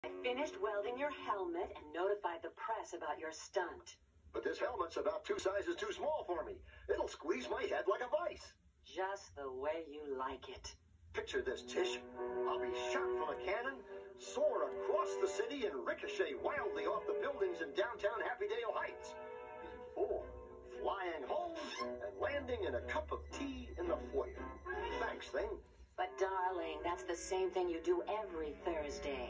I finished welding your helmet and notified the press about your stunt. But this helmet's about 2 sizes too small for me. It'll squeeze my head like a vice. Just the way you like it. Picture this, Tish. I'll be shot from a cannon, soar across the city, and ricochet wildly off the buildings in downtown Happydale Heights. Before flying home and landing in a cup of tea in the foyer. Thanks, thing. But darling, that's the same thing you do every Thursday.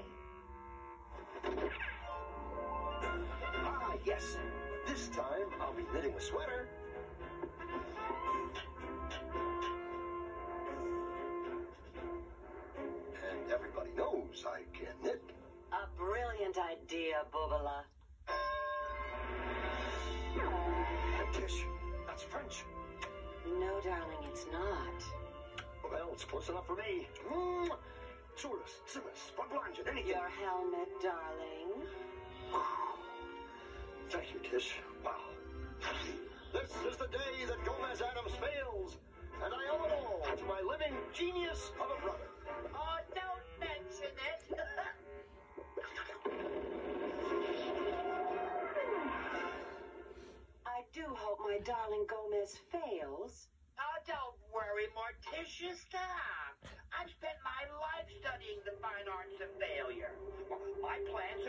Ah, yes. This time I'll be knitting a sweater. And everybody knows I can knit. A brilliant idea, Boobala. Tish, that's French. No, darling, it's not. Well, it's close enough for me. Surus, Simus, Blanche, anything. Your helmet, darling. Thank you, Tish. Wow. This is the day that Gomez Adams fails, and I owe it all to my living genius of a brother. Oh, don't mention it. I do hope my darling Gomez fails. Oh, don't worry, Morticia, stop. I've spent my life studying the fine arts of failure. My plan